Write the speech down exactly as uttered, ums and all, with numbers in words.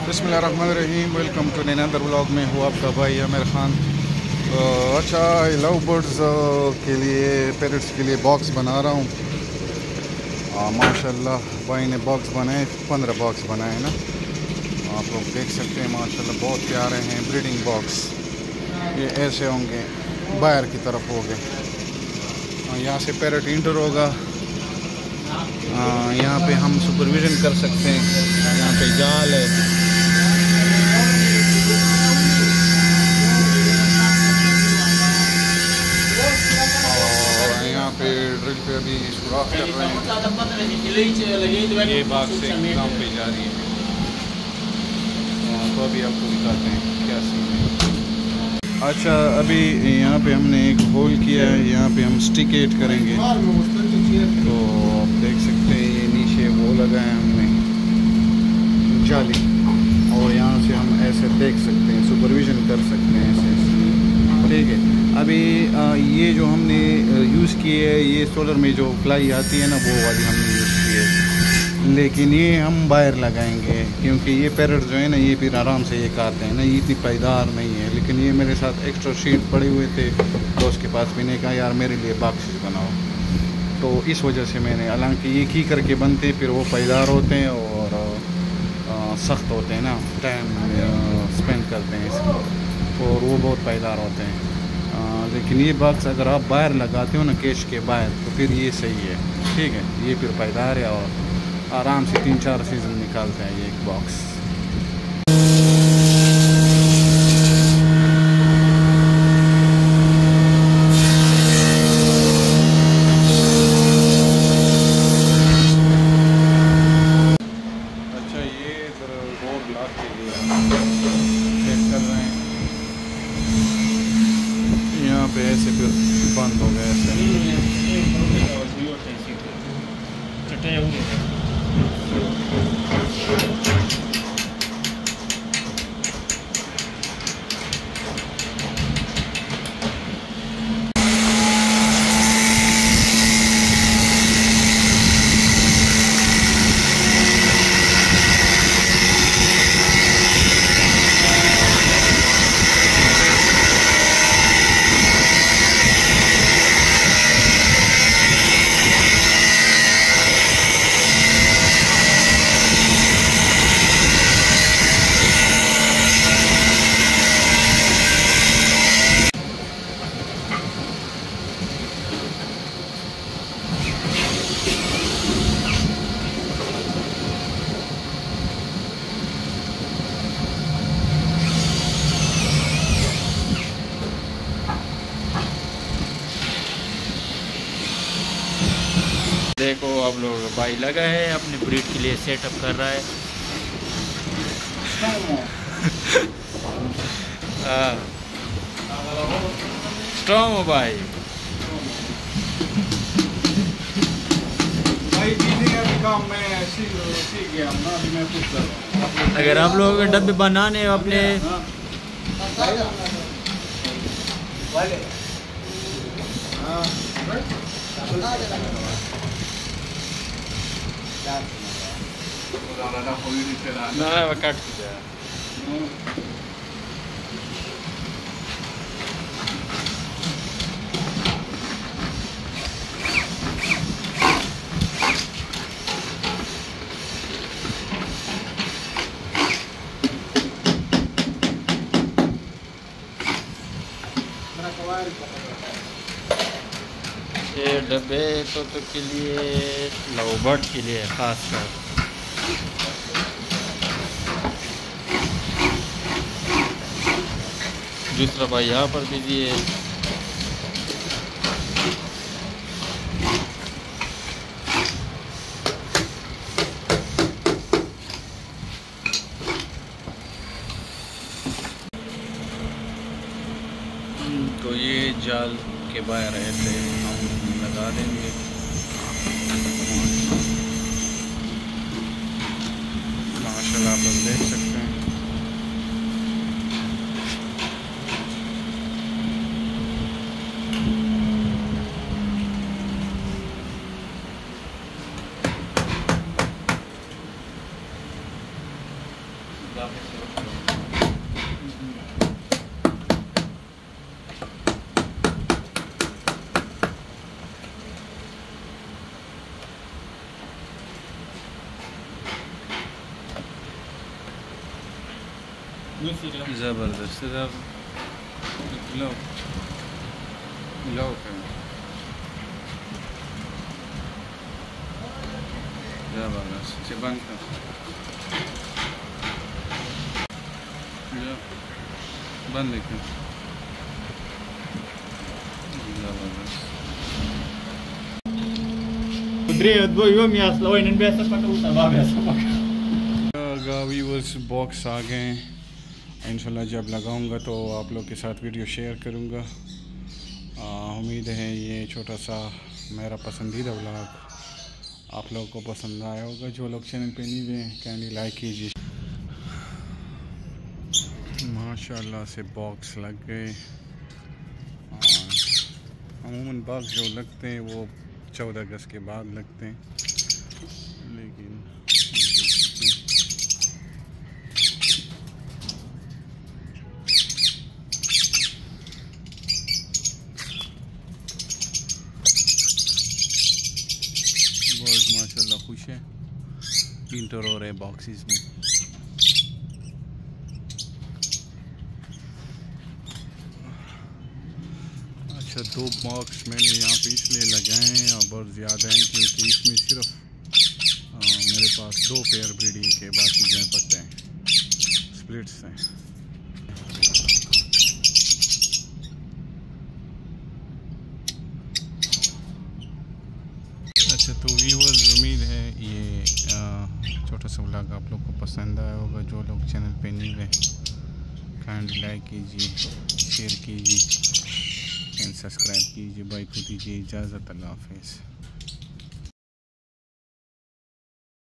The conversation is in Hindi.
बिस्मिल्लाहिर्रहमानिर्रहीम। वेलकम टू अनदर व्लॉग में हूँ आपका भाई आमिर खान। तो अच्छा, लव बर्ड्स के लिए, पैरट्स के लिए बॉक्स बना रहा हूँ। माशाल्लाह भाई ने बॉक्स बनाए, पंद्रह बॉक्स बनाए ना, आप लोग देख सकते हैं। माशाल्लाह बहुत प्यारे हैं ब्रीडिंग बॉक्स। ये ऐसे होंगे, बाहर की तरफ हो गए। यहाँ से पैरट इंटर होगा, यहाँ पे हम सुपरविज़न कर सकते हैं। यहाँ पे जाल है, और यहाँ पे ड्रिल पे अभी सुराख कर रहे हैं। ये बाग से काम पे जा रही है, तो अभी आपको दिखाते हैं क्या सीन है। अच्छा, अभी यहाँ पे हमने एक होल किया है, यहाँ पे हम स्टिक एट करेंगे। तो आप देख सकते हैं ये नीचे वो लगाया हमने जाली, और यहाँ से हम ऐसे देख सकते हैं, सुपरविज़न कर सकते हैं ऐसे, ठीक है। अभी आ, ये जो हमने यूज़ की है, ये सोलर में जो फ्लाई आती है ना, वो वाली हमने यूज़ की है। लेकिन ये हम बाहर लगाएंगे, क्योंकि ये पैरट जो है ना, ये फिर आराम से ये खाते हैं ना, ये इतनी पायदार नहीं है। लेकिन ये मेरे साथ एक्स्ट्रा शीट पड़े हुए थे, तो उसके पास मैंने कहा यार मेरे लिए बॉक्सेस बनाओ, तो इस वजह से मैंने, हालांकि एक ही करके बनते फिर वो पायदार होते हैं और सख्त होते हैं ना, टाइम स्पेंड करते हैं इसमें, और वो बहुत पायदार होते हैं। आ, लेकिन ये बॉक्स अगर आप बाहर लगाते हो ना, केश के बाहर, तो फिर ये सही है, ठीक है। ये फिर पायदार है और आराम से तीन चार सीज़न निकालते हैं ये एक बॉक्स। यहाँ पे ऐसे फिर बंद हो गए ऐसे। देखो आप लोग, भाई लगा है अपने ब्रीड के लिए सेटअप कर रहा है। स्ट्रॉन्ग हो भाई। अगर आप लोग डब्बे बनाने अपने ना काट ये डब्बे तो, तो के लिए, लवबर्ड के लिए खास कर। दूसरा भाई यहाँ पर दीजिए। तो ये जाल के बाहर ऐसे हम लगा देंगे। माशाल्लाह आप लोग देख सकते हैं। ज़बरदस्त लो लो ज़बरदस्त बंद कर बंद लेकर ज़बरदस्त व्यूअर्स बॉक्स आ गए। इंशाल्लाह जब लगाऊंगा तो आप लोग के साथ वीडियो शेयर करूंगा। उम्मीद है ये छोटा सा मेरा पसंदीदा व्लॉग आप लोगों को पसंद आया होगा। जो लोग चैनल पे नहीं हुए कैंडी लाइक कीजिए। माशाल्लाह से बॉक्स लग गए। अमूमन बॉक्स जो लगते हैं वो चौदह अगस्त के बाद लगते हैं, लेकिन बहुत माशाल्लाह खुश है। इंटर हो रहे बॉक्सेस में। अच्छा दो बॉक्स मैंने यहाँ पे इसलिए लगाए हैं और बहुत ज़्यादा हैं क्योंकि इसमें सिर्फ आ, मेरे पास दो पेयर ब्रीडिंग के, बाकी जो पट्टे हैं स्प्लिट्स हैं। अच्छा तो व्यूअर्स उम्मीद है ये छोटा सा व्लॉग आप लोग को पसंद आया होगा। जो लोग चैनल पे नहीं हैं काइंडली लाइक कीजिए, शेयर कीजिए, सब्सक्राइब कीजिए। बाय को दीजिए इजाज़त। अल्लाह हाफ़िज़।